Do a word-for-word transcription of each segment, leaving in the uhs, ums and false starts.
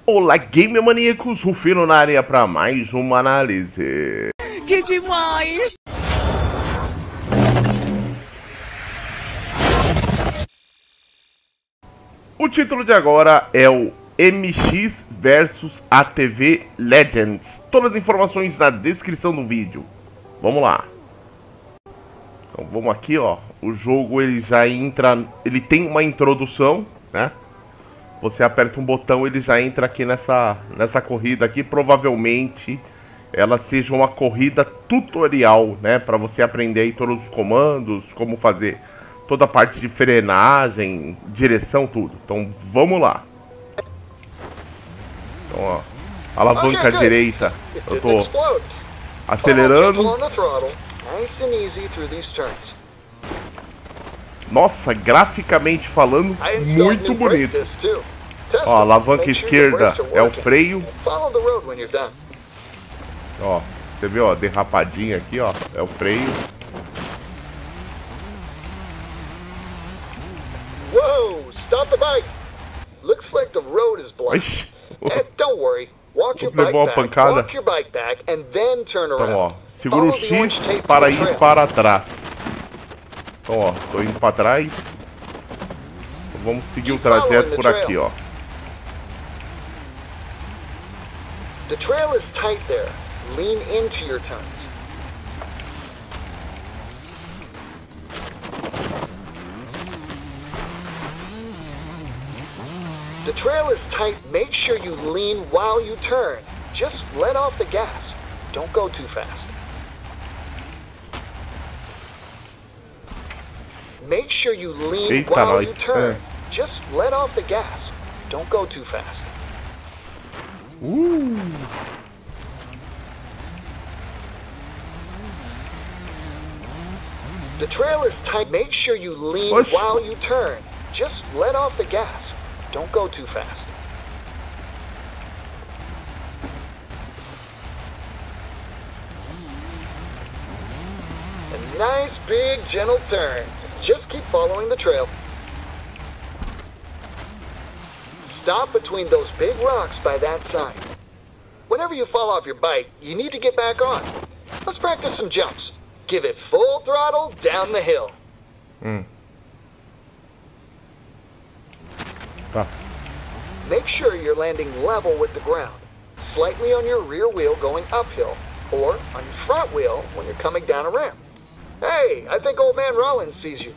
Olá, Game Maníacos, Rufino na área para mais uma análise. Que demais! O título de agora é o M X versus A T V Legends. Todas as informações na descrição do vídeo. Vamos lá. Então vamos aqui, ó. O jogo ele já entra, ele tem uma introdução, né? Você aperta um botão, ele já entra aqui nessa, nessa corrida aqui. Provavelmente ela seja uma corrida tutorial, né? Para você aprender aí todos os comandos, como fazer toda a parte de frenagem, direção, tudo. Então vamos lá. Então, ó, alavanca à direita. Eu tô acelerando. Nossa, graficamente falando, muito bonito. Ó, a alavanca esquerda é o freio. Ó, você vê, ó, derrapadinha aqui, ó, é o freio. Whoa, stop the bike. Looks like the road is blocked. And don't worry. Walk your bike back. Walk your bike back and then turn around. Então, ó, segura o X para ir para trás. Então, ó, tô indo para trás. Vamos seguir o trajeto por aqui, ó. The trail is tight there. Lean into your turns. The trail is tight. Make sure you lean while you turn. Just let off the gas. Don't go too fast. Make sure you lean Eita, while nós. you turn. É. Just let off the gas. Don't go too fast. Uh. The trail is tight. Make sure you lean Oxi. while you turn. Just let off the gas. Don't go too fast. A nice big gentle turn. Just keep following the trail. Stop between those big rocks by that sign. Whenever you fall off your bike, you need to get back on. Let's practice some jumps. Give it full throttle down the hill. Hum. Tá. Make sure you're landing level with the ground, slightly on your rear wheel going uphill, or on your front wheel when you're coming down a ramp. Hey, I think old man Rollins sees you.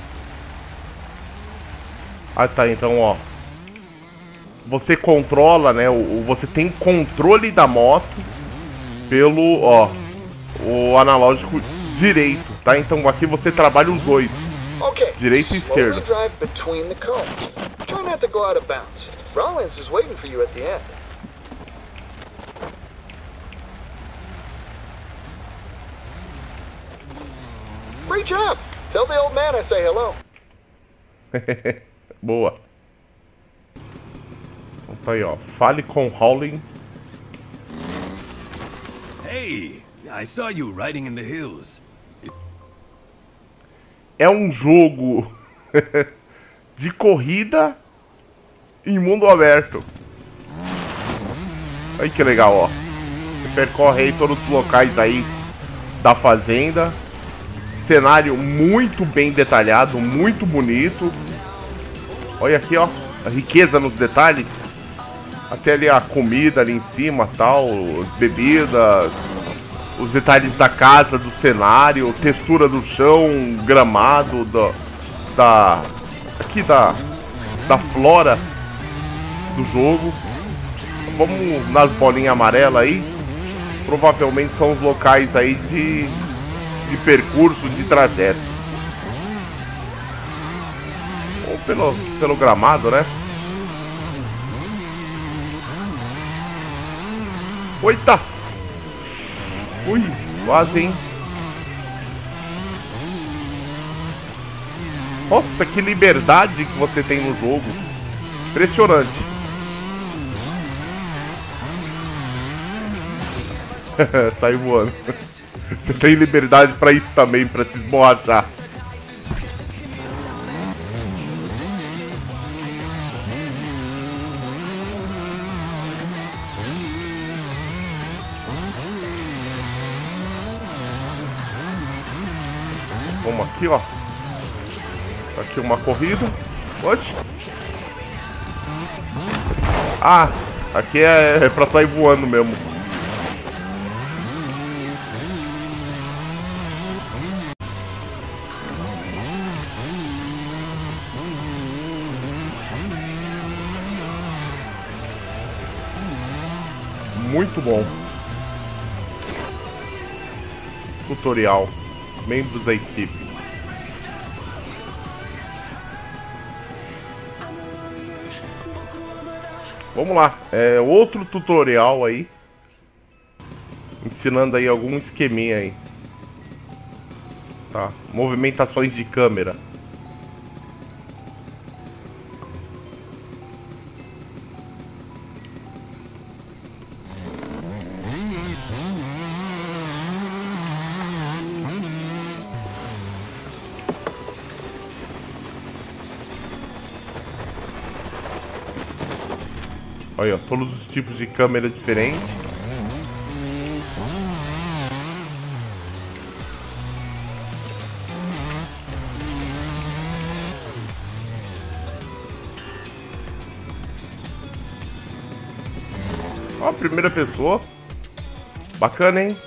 Ah, tá, então, ó. Você controla, né? O, você tem controle da moto pelo, ó, o analógico direito, tá? Então aqui você trabalha os dois. Okay, Direita e esquerda. slowly drive between the cones. Try not to go out of bounds. Rollins is waiting for you at the end. Great job! Tell the old man I say hello. Boa. Então tá aí, ó. Fale com Howling. Hey, I saw you riding in the hills. É um jogo de corrida em mundo aberto. Aí que legal, ó. Você percorre aí todos os locais aí da fazenda. Cenário muito bem detalhado, muito bonito. Olha aqui, ó, a riqueza nos detalhes. Até ali a comida ali em cima, tal, as bebidas, os detalhes da casa, do cenário, textura do chão, gramado, da, da aqui da, da flora do jogo. Vamos nas bolinhas amarelas aí. Provavelmente são os locais aí de, de percurso, de trajeto. Ou pelo, pelo gramado, né? Oita! Ui, quase, hein? Nossa, que liberdade que você tem no jogo. Impressionante. Saiu voando. Você tem liberdade pra isso também, pra se esborrachar. Vamos aqui, ó. Tá aqui uma corrida. Oxe. Ah, aqui é, é pra sair voando mesmo. Muito bom. Tutorial. Membros da equipe. Vamos lá. É outro tutorial aí. Ensinando aí algum esqueminha aí. Tá. Movimentações de câmera. Olha, todos os tipos de câmera diferentes. Ó, primeira pessoa. Bacana, hein?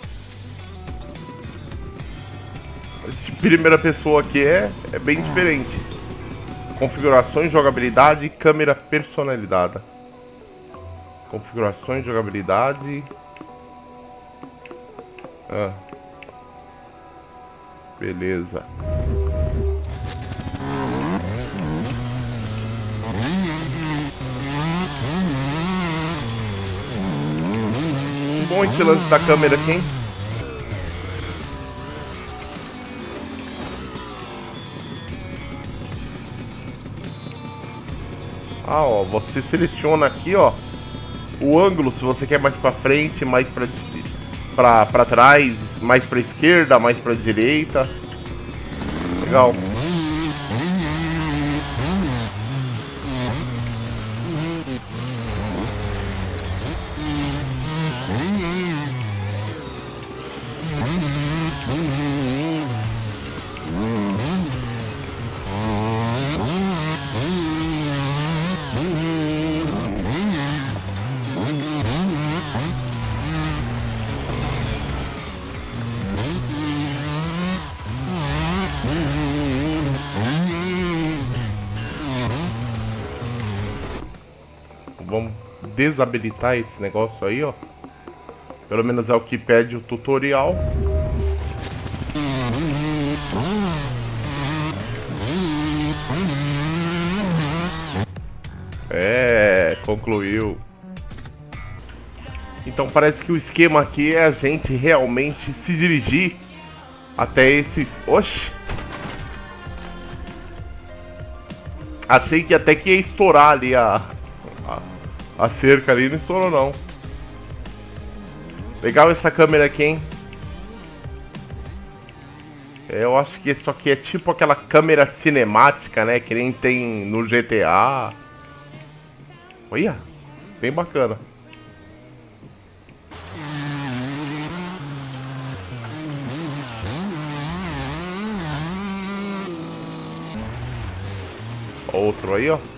Esse primeira pessoa aqui é, é bem diferente. Configurações, jogabilidade e câmera personalizada. Configurações, jogabilidade. Ah. Beleza. Bom esse lance da câmera aqui, hein? Ah, ó, você seleciona aqui, ó, o ângulo, se você quer mais pra frente, mais pra, pra, pra trás, mais pra esquerda, mais pra direita. Legal. Vamos desabilitar esse negócio aí, ó. Pelo menos é o que pede o tutorial. É, concluiu. Então parece que o esquema aqui é a gente realmente se dirigir até esses... Oxi! Achei que até que ia estourar ali a... a... A cerca ali, não estourou não. Legal essa câmera aqui, hein? É, eu acho que isso aqui é tipo aquela câmera cinemática, né? Que nem tem no G T A. Olha, bem bacana. Outro aí, ó.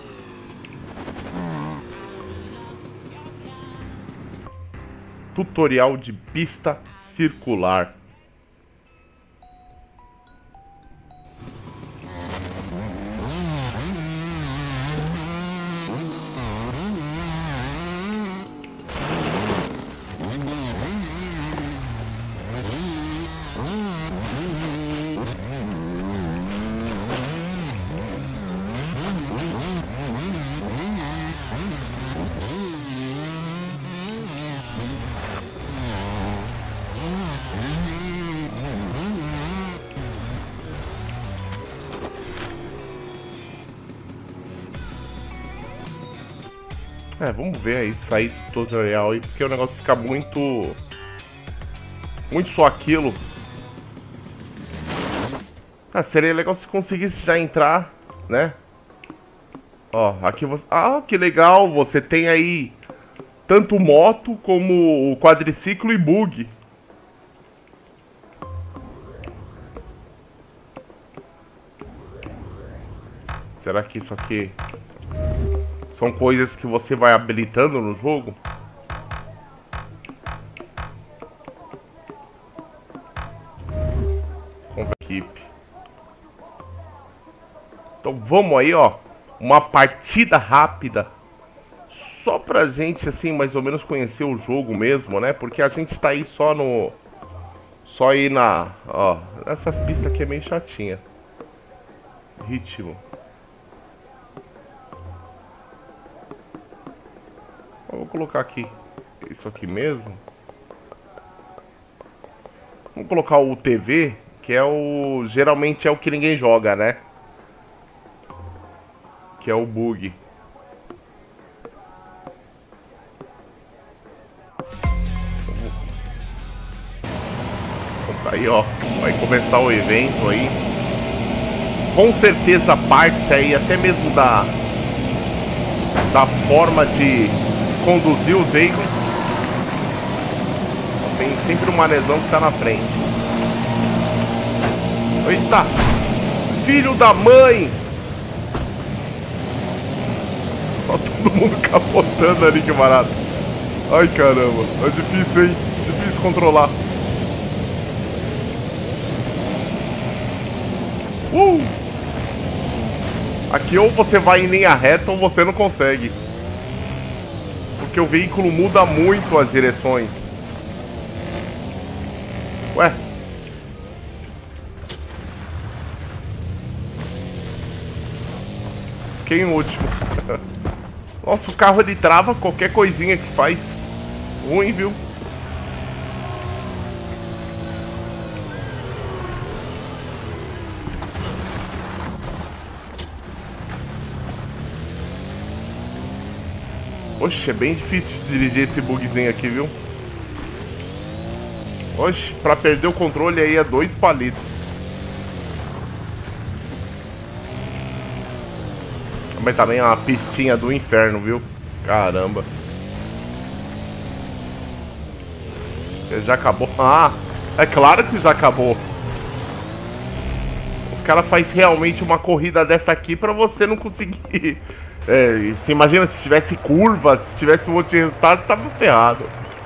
Tutorial de pista circular. É, vamos ver aí, sair do tutorial aí, porque o negócio fica muito... Muito só aquilo. Ah, seria legal se conseguisse já entrar, né? Ó, aqui você... Ah, que legal, você tem aí tanto moto como quadriciclo e bug. Será que isso aqui são coisas que você vai habilitando no jogo? Compra equipe. Então vamos aí, ó. Uma partida rápida. Só pra gente, assim, mais ou menos conhecer o jogo mesmo, né? Porque a gente tá aí só no... Só aí na... Ó, essas pistas aqui é meio chatinha. Ritmo. Eu vou colocar aqui isso aqui mesmo. Vamos colocar o T V, que é o... Geralmente é o que ninguém joga, né? Que é o bug. Então tá aí, ó. Vai começar o evento aí. Com certeza parte aí até mesmo da... Da forma de... conduzir os veículos. Tem sempre um manezão que tá na frente. Eita! Filho da mãe! Ó, todo mundo capotando ali, que barato. Ai, caramba. É difícil, hein? Difícil controlar. Uh! Aqui ou você vai em linha reta ou você não consegue. Porque o veículo muda muito as direções. Ué? Fiquei em último. Nossa, o carro ele trava qualquer coisinha que faz. Ruim, viu? Oxe, é bem difícil de dirigir esse bugzinho aqui, viu? Oxe, pra perder o controle aí é dois palitos. Mas também é uma pistinha do inferno, viu? Caramba. Já acabou? Ah, é claro que já acabou. Os caras fazem realmente uma corrida dessa aqui pra você não conseguir... É, você imagina se tivesse curvas, se tivesse um monte de resultados, tava ferrado.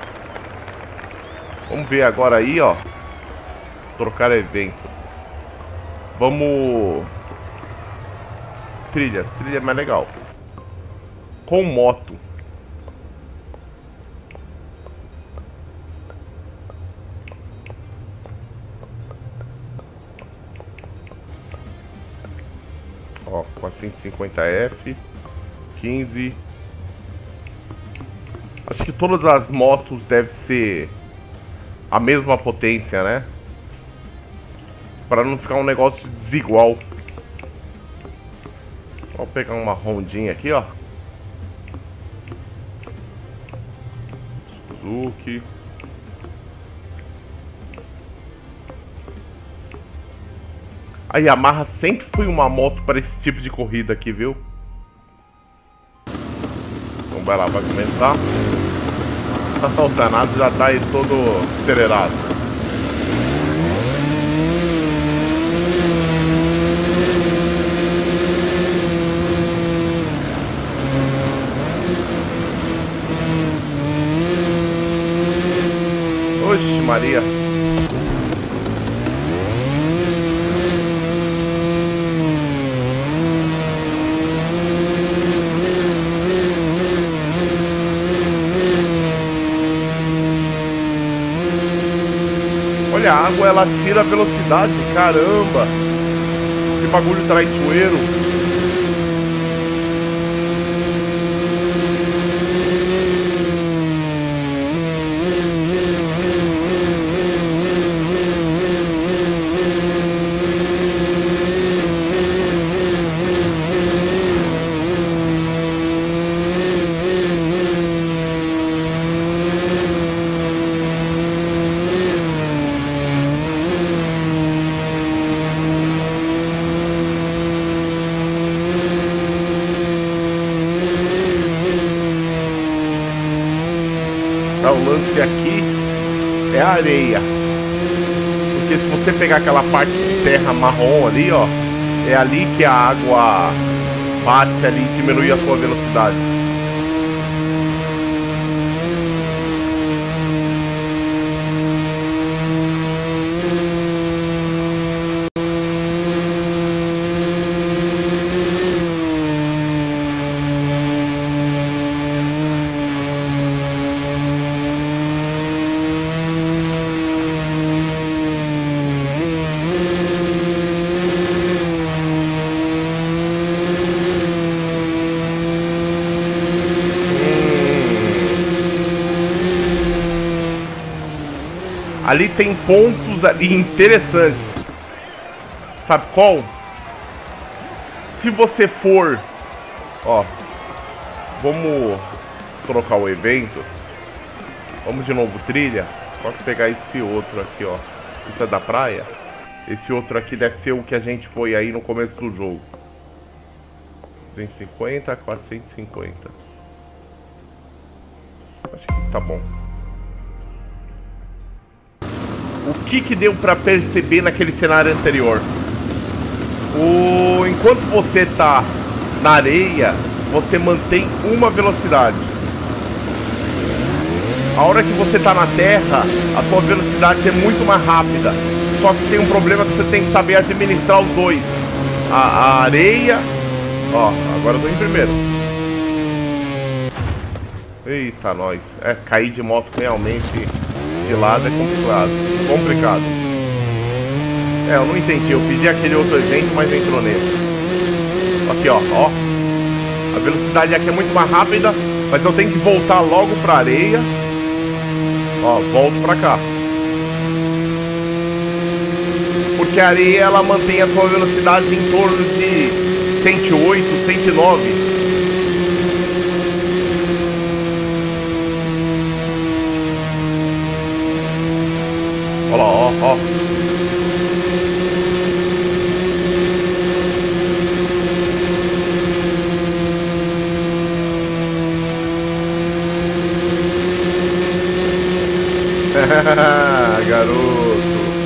Vamos ver agora aí, ó. Trocar evento. Vamos... Trilhas, trilha é mais legal. Com moto. Ó, quatrocentos e cinquenta F. quinze. Acho que todas as motos devem ser a mesma potência, né? Para não ficar um negócio desigual. Vou pegar uma rondinha aqui, ó. Suzuki. A Yamaha sempre foi uma moto para esse tipo de corrida aqui, viu? Então vai lá, vai começar. O danado já tá aí todo acelerado. Oxe, Maria. Olha, a água ela tira a velocidade, caramba. Que bagulho traiçoeiro. O lance aqui é a areia, porque se você pegar aquela parte de terra marrom ali, ó, é ali que a água bate ali e diminui a sua velocidade. Ali tem pontos ali interessantes. Sabe qual? Se você for... Ó, vamos trocar o evento. Vamos de novo trilha. Pode pegar esse outro aqui, ó. Isso é da praia. Esse outro aqui deve ser o que a gente foi aí no começo do jogo. duzentos e cinquenta, quatrocentos e cinquenta. Acho que tá bom. O que que deu pra perceber naquele cenário anterior? O... Enquanto você tá na areia, você mantém uma velocidade. A hora que você tá na terra, a sua velocidade é muito mais rápida. Só que tem um problema que você tem que saber administrar os dois. A, a areia... Ó, agora eu tô em primeiro. Eita, nós. É, cair de moto realmente... de lado é complicado. Complicado. É, eu não entendi. Eu pedi aquele outro evento, mas entrou nele. Aqui, ó, ó. A velocidade aqui é muito mais rápida, mas eu tenho que voltar logo pra areia. Ó, volto pra cá. Porque a areia, ela mantém a sua velocidade em torno de cento e oito, cento e nove. Olha lá, ó, ó. Garoto.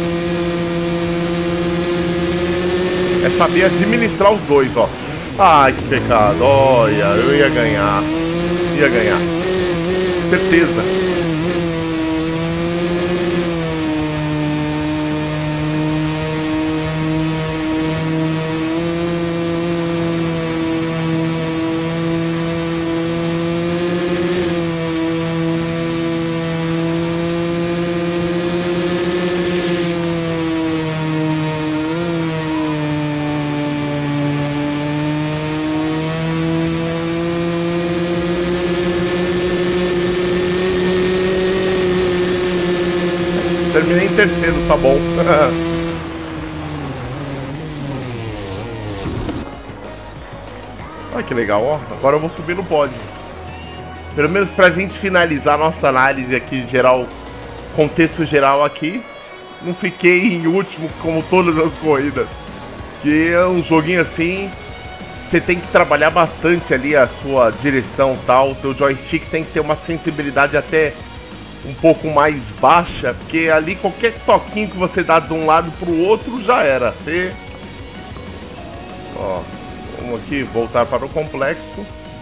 É saber administrar os dois, ó. Ai, que pecado. Olha, eu ia ganhar. Ia ganhar. Certeza. Terminei em terceiro, tá bom. Olha que legal, ó. Agora eu vou subir no pódio. Pelo menos pra gente finalizar a nossa análise aqui geral, contexto geral aqui. Não fiquei em último como todas as corridas. Que é um joguinho assim, você tem que trabalhar bastante ali a sua direção e tal. O teu joystick tem que ter uma sensibilidade até um pouco mais baixa, porque ali qualquer toquinho que você dá de um lado pro outro já era. Você... Ó, vamos aqui voltar para o complexo.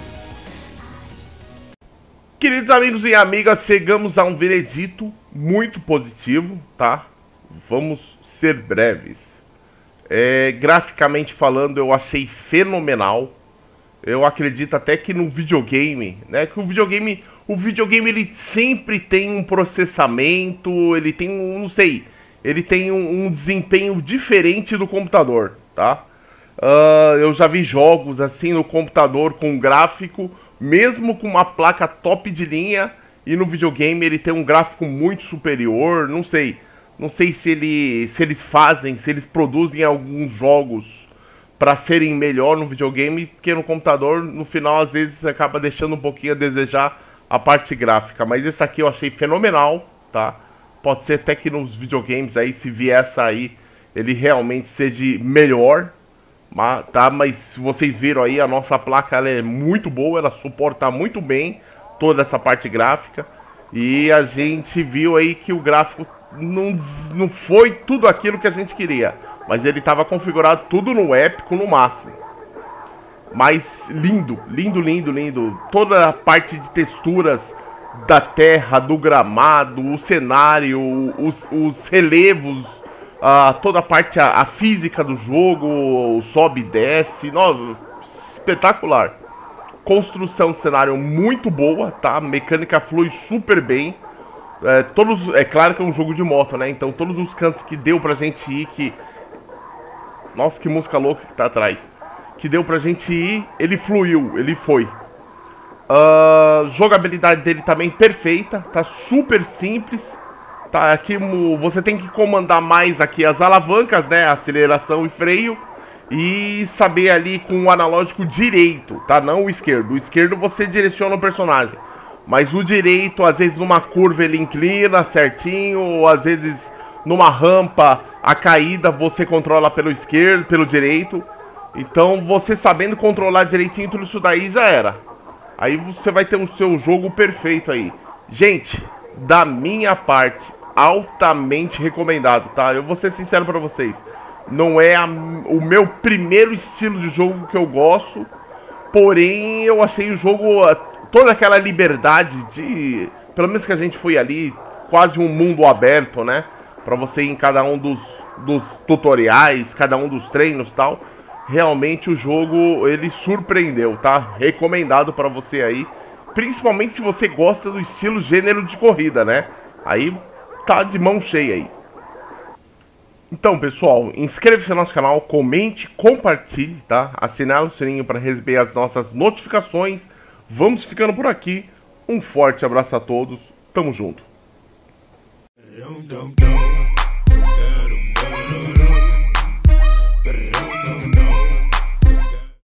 Queridos amigos e amigas, chegamos a um veredito muito positivo, tá? Vamos ser breves. É, graficamente falando, eu achei fenomenal. Eu acredito até que no videogame, né? Que o videogame, o videogame ele sempre tem um processamento, ele tem um, não sei, ele tem um, um desempenho diferente do computador, tá? Uh, eu já vi jogos assim no computador com gráfico, mesmo com uma placa top de linha, e no videogame ele tem um gráfico muito superior, não sei. Não sei se, ele, se eles fazem, se eles produzem alguns jogos para serem melhor no videogame, porque no computador, no final, às vezes, acaba deixando um pouquinho a desejar a parte gráfica. Mas esse aqui eu achei fenomenal, tá? Pode ser até que nos videogames aí, se vier a sair, ele realmente seja melhor, tá? Mas se vocês viram aí, a nossa placa ela é muito boa, ela suporta muito bem toda essa parte gráfica. E a gente viu aí que o gráfico não, não foi tudo aquilo que a gente queria, mas ele estava configurado tudo no épico no máximo. Mas lindo, lindo, lindo, lindo. Toda a parte de texturas da terra, do gramado, o cenário, os, os relevos, uh, toda a parte, a, a física do jogo, sobe e desce. Nossa, espetacular. Construção de cenário muito boa, tá? A mecânica flui super bem. É, todos, é claro que é um jogo de moto, né? Então todos os cantos que deu pra gente ir, que... Nossa, que música louca que tá atrás. Que deu pra gente ir, ele fluiu, ele foi. Uh, jogabilidade dele também perfeita, tá super simples. Tá aqui, você tem que comandar mais aqui as alavancas, né? Aceleração e freio. E saber ali com o analógico direito, tá? Não o esquerdo. O esquerdo você direciona o personagem. Mas o direito, às vezes numa curva ele inclina certinho, ou às vezes numa rampa a caída você controla pelo esquerdo, pelo direito. Então você sabendo controlar direitinho tudo isso daí já era. Aí você vai ter o seu jogo perfeito aí. Gente, da minha parte, altamente recomendado, tá? Eu vou ser sincero pra vocês. Não é a, o meu primeiro estilo de jogo que eu gosto. Porém, eu achei o jogo... Toda aquela liberdade de... Pelo menos que a gente foi ali, quase um mundo aberto, né? Pra você ir em cada um dos, dos tutoriais, cada um dos treinos e tal. Realmente o jogo, ele surpreendeu, tá? Recomendado pra você aí. Principalmente se você gosta do estilo gênero de corrida, né? Aí tá de mão cheia aí. Então, pessoal, inscreva-se no nosso canal, comente, compartilhe, tá? Assinar o sininho para receber as nossas notificações. Vamos ficando por aqui. Um forte abraço a todos. Tamo junto.